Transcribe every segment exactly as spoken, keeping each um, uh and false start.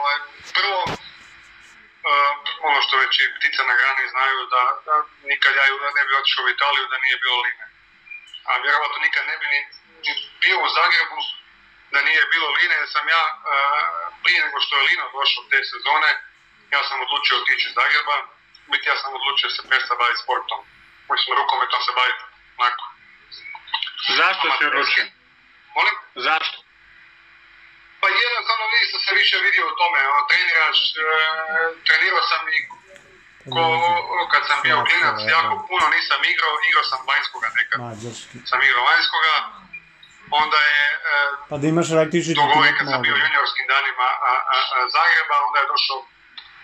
ovaj, prvo, uh, ono što već i ptice na grani znaju, da, da nikad ja ne bi otišao u Italiju da nije bilo Line. A vjerovatno nikad ne bi ni, ni bio u Zagrebu da nije bilo Line, jer sam ja, uh, prije nego što je Lino došao te sezone, ja sam odlučio otići iz Zagreba, biti ja sam odlučio se prestati baviti sportom. Mislim, rukometom se baviti onako. Zašto si odlučio? Molim? Zašto? Pa jednostavno vidi sam se više vidio u tome, ono, treniraš, e, trenirao sam i ko, kad sam bio klinac, jako puno nisam igrao, igrao sam vanjskoga nekad, sam igrao vanjskoga, onda je, e, pa da imaš električiti dugo uvijek kad sam bio u juniorskim danima a, a, a Zagreba, onda je došao e,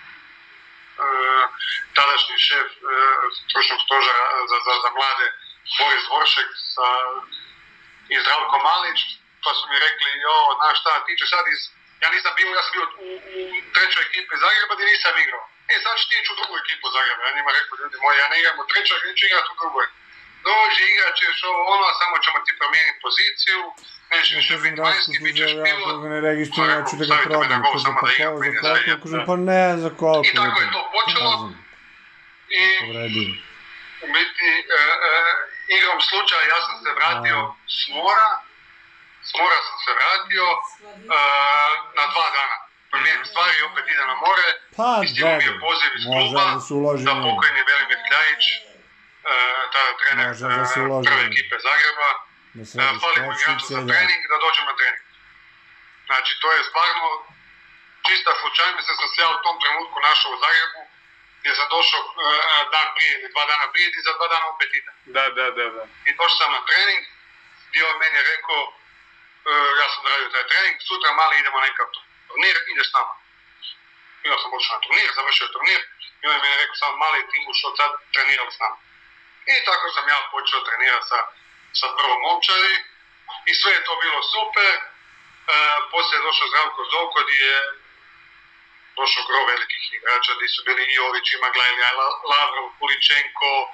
tadašnji šef e, stručnog stožera za, za, za mlade, Boris Dvoršek sa, i Zdravko Malić, pa su mi rekli, jo, znaš šta, ti ćeš sad iz, ja nisam bio, ja sam bio u, u trećoj ekipi Zagreba gdje nisam igrao. E, sad ću ti ići u drugu ekipu Zagreba. Ja njima rekao, ljudi moji, ja ne igram u trećoj, neću igrati u drugoj. Dođi, igrat ćeš ovo, ono, samo ćemo ti promijeniti poziciju, nećeš više biti vanjski, bit ćeš pilot. Ja ne registrujem, ja ću da ga prodam, kaže, pa kao, za koliko, kaže, pa ne, za koliko. I tako je to počelo. I u biti, igrom slučaja, ja sam se vratio s mora, S mora sam se vratio uh, na dva dana. Promijenim stvari, opet idem na more. Pa, i stigao mi je poziv iz kluba da pokojni Velimir Kljajić, uh, tada trener uh, prve ekipe Zagreba, uh, fali mu igrača za trening, da dođem na trening. Znači, to je stvarno čista slučajnost, jer sam se ja u tom trenutku našao u Zagrebu, gdje sam došao uh, dan prije ili dva dana prije i za dva dana opet idem. Da, da, da, da. I došao sam na trening, dio meni je rekao, Uh, ja sam radio taj trening, sutra mali idemo na nekakav turnir, ideš s nama. Ja sam došao na turnir, završio turnir i on je meni rekao samo mali ti buš od sad trenirali s nama. I tako sam ja počeo trenirati sa, sa prvom momčadi i sve je to bilo super. Uh, poslije je došao Zdravko Zovko gdje je došao gro velikih igrača, gdje su bili Jović, Maglajlija, Lavrov, Kuličenko, uh,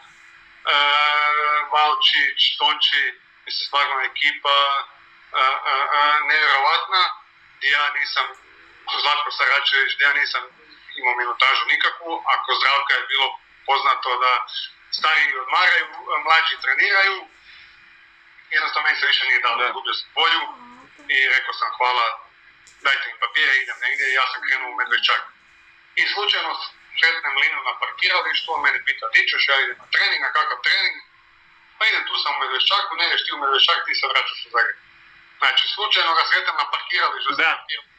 Valčić, Tonči, mislim stvarno ekipa Uh, uh, uh, nevjerovatna, gdje ja nisam, Zlatko Saračević, gdje ja nisam imao minutažu nikakvu, a kod Zdravka je bilo poznato da stariji odmaraju, mlađi treniraju, jednostavno meni se više nije dalo, izgubio sam volju i rekao sam hvala, dajte mi papire, idem negdje i ja sam krenuo u Medveščak. I slučajno sretnem Linu na parkiralištu, on mene pita, di ćeš, ja idem na trening, na kakav trening, pa idem tu sam u Medveščaku, ne ideš ti u Medveščak, ti se vraćaš u Zagreb. Znači, slučajno ga sretam na parkiralištu. Da.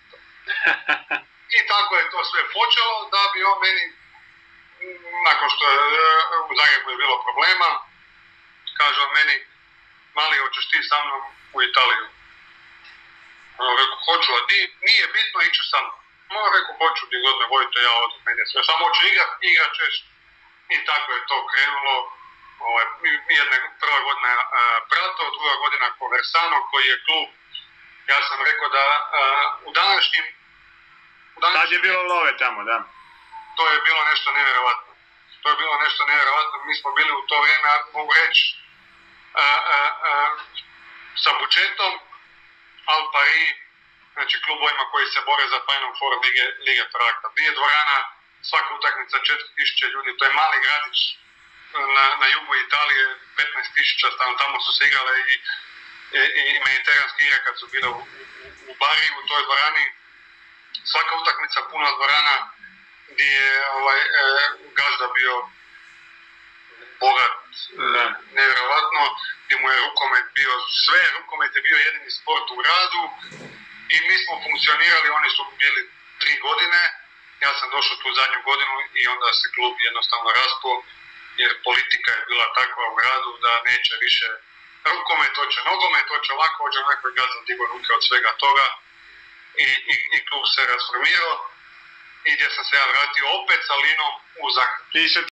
I tako je to sve počelo, da bi on meni, nakon što je u Zagrebu je bilo problema, kaže on meni, mali, hoćeš ti sa mnom u Italiju? On rekao, hoću, a ti nije bitno, iću sa mnom. On rekao, hoću, gdje god me vojite, ja od mene sve, samo hoću igrat, igrat ćeš. I tako je to krenulo. Ovaj, jedna prva godina uh, Prato, druga godina Conversano, koji je klub, ja sam rekao da uh, u današnjim... U današnjim Tad je bilo love tamo, da. To je bilo nešto nevjerovatno. To je bilo nešto nevjerovatno. Mi smo bili u to vrijeme, mogu reći, uh, uh, uh, sa budžetom, Al Pari, znači klubovima koji se bore za Final Four Lige, Lige prvaka. Gdje je dvorana, svaka utakmica četiri tisuće ljudi, to je mali gradić na, na jugu Italije, petnaest tisuća stavno, tamo su se igrale i, i, i mediteranske igre kad su bile u, u, u Bari, u toj dvorani. Svaka utakmica puna dvorana gdje je ovaj, e, gazda bio bogat, da. Nevjerovatno, gdje mu je rukomet bio, sve rukomet je bio jedini sport u gradu i mi smo funkcionirali, oni su bili tri godine, ja sam došao tu zadnju godinu i onda se klub jednostavno raspao, jer politika je bila takva u gradu da neće više rukomet, hoće nogomet, hoće ovako, hoće onako i gazda digo ruke od svega toga i, i, i klub se rasformirao i gdje sam se ja vratio opet sa Linom u Zagreb.